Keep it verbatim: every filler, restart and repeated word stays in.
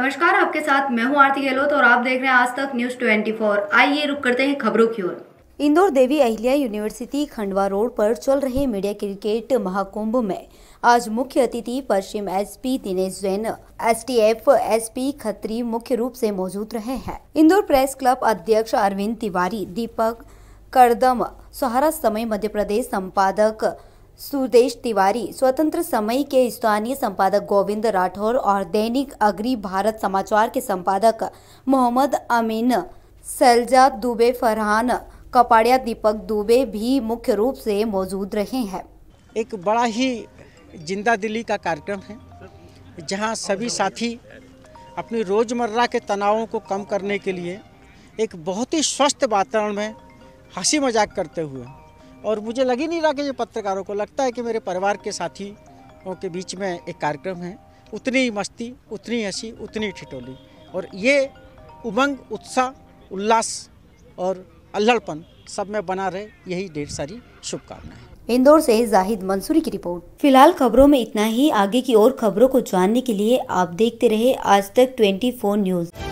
नमस्कार, आपके साथ मैं हूं आरती गहलोत और आप देख रहे हैं आज तक न्यूज चौबीस। आइए रुक करते हैं खबरों की ओर। इंदौर देवी अहिल्या यूनिवर्सिटी खंडवा रोड पर चल रहे मीडिया क्रिकेट महाकुंभ में आज मुख्य अतिथि पश्चिम SP Dinesh Jain, STF SP Khatri मुख्य रूप से मौजूद रहे हैं। इंदौर प्रेस क्लब अध्यक्ष अरविंद तिवारी, दीपक करदम, सहारा समय मध्य प्रदेश संपादक सुदेश तिवारी, स्वतंत्र समय के स्थानीय संपादक गोविंद राठौर और दैनिक अग्री भारत समाचार के संपादक मोहम्मद अमीन, सैलजा दुबे, फरहान कपाड़िया, दीपक दुबे भी मुख्य रूप से मौजूद रहे हैं। एक बड़ा ही जिंदा दिली का कार्यक्रम है जहां सभी साथी अपनी रोज़मर्रा के तनावों को कम करने के लिए एक बहुत ही स्वस्थ वातावरण में हंसी मजाक करते हुए, और मुझे लग ही नहीं रहा कि ये पत्रकारों को लगता है कि मेरे परिवार के साथियों के बीच में एक कार्यक्रम है। उतनी ही मस्ती, उतनी हंसी, उतनी ठिठोली, और ये उमंग, उत्साह, उल्लास और अल्हड़पन सब में बना रहे, यही ढेर सारी शुभकामनाएं। इंदौर से जाहिद मंसूरी की रिपोर्ट। फिलहाल खबरों में इतना ही। आगे की और खबरों को जानने के लिए आप देखते रहे आज तक चौबीस न्यूज।